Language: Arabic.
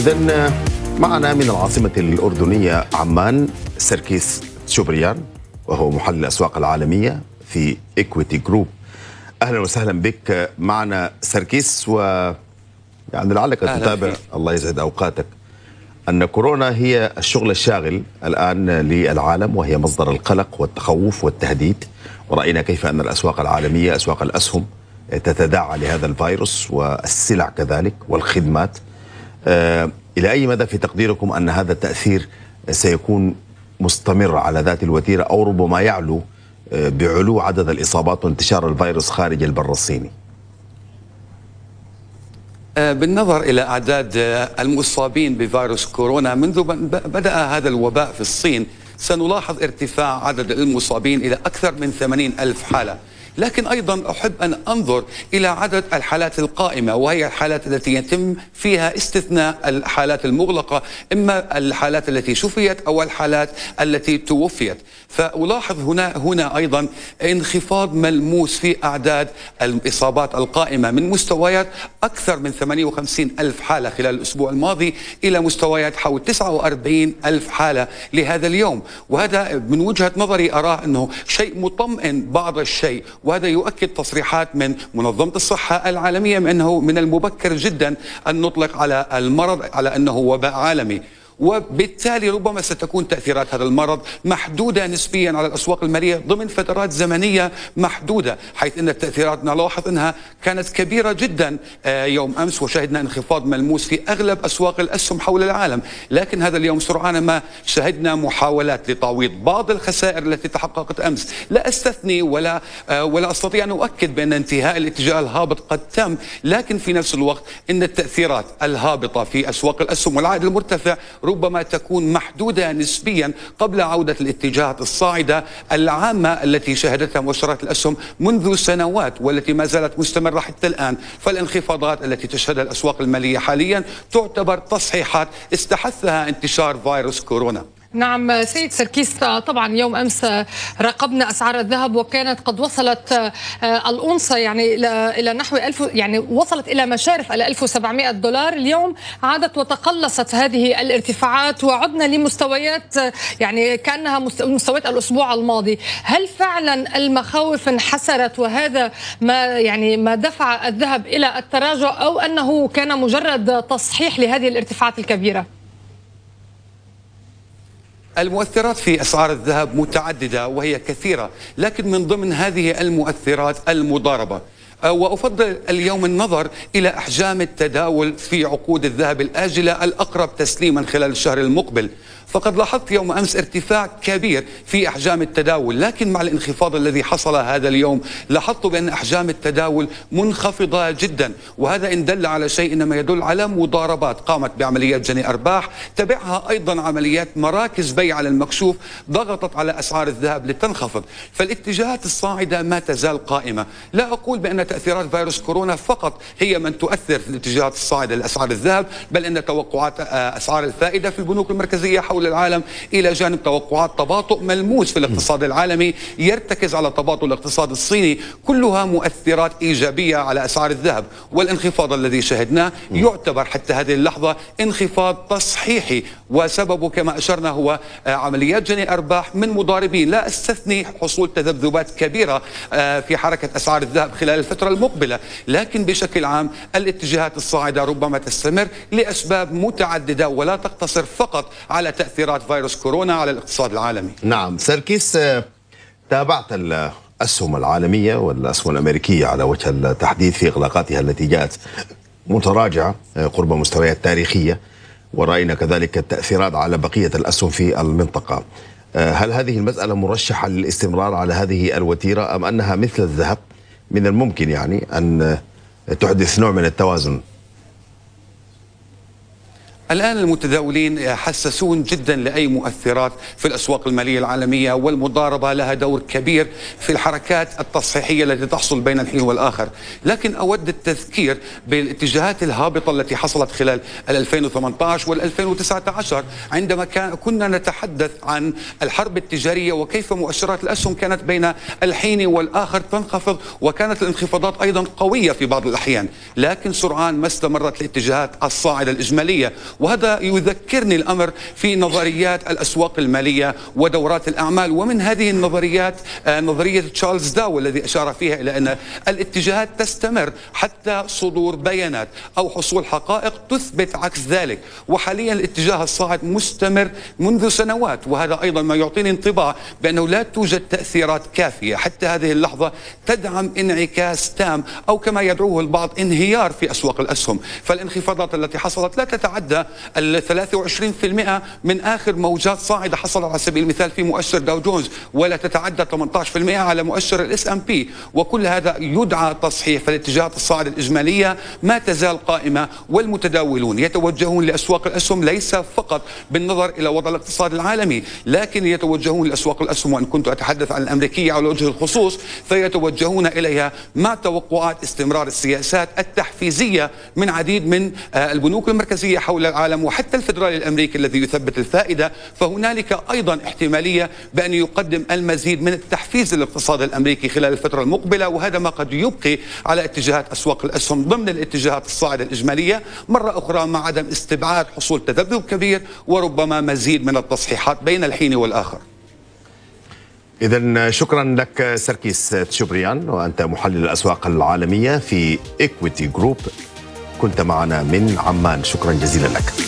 إذن معنا من العاصمة الأردنية عمان سركيس تشوبريان، وهو محلل الأسواق العالمية في إيكويتي جروب. أهلا وسهلا بك معنا سركيس، يعني لعلك تتابع، الله يسعد أوقاتك، أن كورونا هي الشغل الشاغل الآن للعالم، وهي مصدر القلق والتخوف والتهديد. ورأينا كيف أن الأسواق العالمية، أسواق الأسهم، تتداعى لهذا الفيروس، والسلع كذلك والخدمات. إلى أي مدى في تقديركم أن هذا التأثير سيكون مستمر على ذات الوتيرة، أو ربما يعلو بعلو عدد الإصابات وانتشار الفيروس خارج البر الصيني؟ بالنظر إلى أعداد المصابين بفيروس كورونا منذ بدأ هذا الوباء في الصين، سنلاحظ ارتفاع عدد المصابين إلى أكثر من 80,000 حالة. لكن أيضا أحب أن أنظر إلى عدد الحالات القائمة، وهي الحالات التي يتم فيها استثناء الحالات المغلقة، إما الحالات التي شفيت أو الحالات التي توفيت. فألاحظ هنا أيضا انخفاض ملموس في أعداد الإصابات القائمة من مستويات أكثر من 58,000 حالة خلال الأسبوع الماضي إلى مستويات حول 49,000 حالة لهذا اليوم. وهذا من وجهة نظري أراه أنه شيء مطمئن بعض الشيء، وهذا يؤكد تصريحات من منظمة الصحة العالمية أنه من المبكر جدا أن نطلق على المرض على أنه وباء عالمي، وبالتالي ربما ستكون تأثيرات هذا المرض محدودة نسبيا على الأسواق المالية ضمن فترات زمنية محدودة، حيث أن التأثيرات نلاحظ أنها كانت كبيرة جدا يوم أمس، وشهدنا انخفاض ملموس في أغلب أسواق الأسهم حول العالم. لكن هذا اليوم سرعان ما شهدنا محاولات لتعويض بعض الخسائر التي تحققت أمس. لا أستثني ولا أستطيع أن أؤكد بأن انتهاء الاتجاه الهابط قد تم، لكن في نفس الوقت أن التأثيرات الهابطة في أسواق الأسهم والعائد المرتفع ربما تكون محدودة نسبيا قبل عودة الاتجاهات الصاعدة العامة التي شهدتها مؤشرات الأسهم منذ سنوات، والتي ما زالت مستمرة حتى الآن. فالانخفاضات التي تشهدها الأسواق المالية حاليا تعتبر تصحيحات استحثها انتشار فيروس كورونا. نعم سيد سركيس، طبعا يوم أمس راقبنا أسعار الذهب، وكانت قد وصلت الأونصة يعني إلى نحو وصلت إلى مشارف على 1700 دولار. اليوم عادت وتقلصت هذه الارتفاعات، وعدنا لمستويات يعني كأنها مستويات الأسبوع الماضي. هل فعلا المخاوف انحسرت وهذا ما دفع الذهب إلى التراجع، أو أنه كان مجرد تصحيح لهذه الارتفاعات الكبيرة؟ المؤثرات في أسعار الذهب متعددة وهي كثيرة، لكن من ضمن هذه المؤثرات المضاربة. وأفضل اليوم النظر إلى أحجام التداول في عقود الذهب الآجلة الأقرب تسليما خلال الشهر المقبل. فقد لاحظت يوم أمس ارتفاع كبير في أحجام التداول، لكن مع الانخفاض الذي حصل هذا اليوم لاحظت بأن أحجام التداول منخفضة جدا، وهذا إن دل على شيء إنما يدل على مضاربات قامت بعمليات جني أرباح، تبعها أيضا عمليات مراكز بيع على المكشوف ضغطت على أسعار الذهب لتنخفض. فالاتجاهات الصاعدة ما تزال قائمة. لا أقول بأن تأثيرات فيروس كورونا فقط هي من تؤثر في الاتجاهات الصاعدة لأسعار الذهب، بل أن توقعات أسعار الفائدة في البنوك المركزية حول العالم إلى جانب توقعات تباطؤ ملموس في الاقتصاد العالمي يرتكز على تباطؤ الاقتصاد الصيني، كلها مؤثرات إيجابية على أسعار الذهب. والانخفاض الذي شهدناه يعتبر حتى هذه اللحظة انخفاض تصحيحي، وسببه كما أشرنا هو عمليات جني أرباح من مضاربين. لا أستثني حصول تذبذبات كبيرة في حركة أسعار الذهب خلال الفترة المقبلة، لكن بشكل عام الاتجاهات الصاعدة ربما تستمر لأسباب متعددة ولا تقتصر فقط على تأثيرات فيروس كورونا على الاقتصاد العالمي. نعم سركيس، تابعت الأسهم العالمية والأسهم الأمريكية على وجه التحديد في إغلاقاتها التي جاءت متراجعة قرب مستويات تاريخية، ورأينا كذلك التأثيرات على بقية الأسهم في المنطقة. هل هذه المسألة مرشحة للاستمرار على هذه الوتيرة، أم أنها مثل الذهب من الممكن يعني أن تحدث نوع من التوازن؟ الآن المتداولين حساسون جدا لأي مؤثرات في الأسواق المالية العالمية، والمضاربة لها دور كبير في الحركات التصحيحية التي تحصل بين الحين والآخر. لكن أود التذكير بالاتجاهات الهابطة التي حصلت خلال 2018 وال2019 عندما كنا نتحدث عن الحرب التجارية، وكيف مؤشرات الأسهم كانت بين الحين والآخر تنخفض، وكانت الانخفاضات أيضا قوية في بعض الأحيان. لكن سرعان ما استمرت الاتجاهات الصاعدة الإجمالية وهذا يذكرني الأمر في نظريات الأسواق المالية ودورات الأعمال. ومن هذه النظريات نظرية تشارلز داو الذي أشار فيها إلى أن الاتجاهات تستمر حتى صدور بيانات أو حصول حقائق تثبت عكس ذلك. وحاليا الاتجاه الصاعد مستمر منذ سنوات، وهذا أيضا ما يعطيني انطباع بأنه لا توجد تأثيرات كافية حتى هذه اللحظة تدعم انعكاس تام أو كما يدعوه البعض انهيار في أسواق الأسهم. فالانخفاضات التي حصلت لا تتعدى 23% من آخر موجات صاعدة حصلت على سبيل المثال في مؤشر داو جونز، ولا تتعدى 18% على مؤشر الاس ام بي، وكل هذا يدعى تصحيح. فالاتجاهات الصاعدة الإجمالية ما تزال قائمة، والمتداولون يتوجهون لأسواق الأسهم ليس فقط بالنظر إلى وضع الاقتصاد العالمي، لكن يتوجهون لأسواق الأسهم، وإن كنت أتحدث عن الأمريكية على وجه الخصوص فيتوجهون إليها مع توقعات استمرار السياسات التحفيزية من عديد من البنوك المركزية حول العالم، وحتى الفدرالي الأمريكي الذي يثبت الفائدة. فهنالك أيضا احتمالية بأن يقدم المزيد من التحفيز للاقتصاد الأمريكي خلال الفترة المقبلة، وهذا ما قد يبقي على اتجاهات أسواق الأسهم ضمن الاتجاهات الصاعدة الإجمالية مرة أخرى، مع عدم استبعاد حصول تذبذب كبير وربما مزيد من التصحيحات بين الحين والآخر. إذن شكرا لك سركيس تشوبريان، وأنت محلل الأسواق العالمية في إكويتي جروب، كنت معنا من عمان. شكرا جزيلا لك.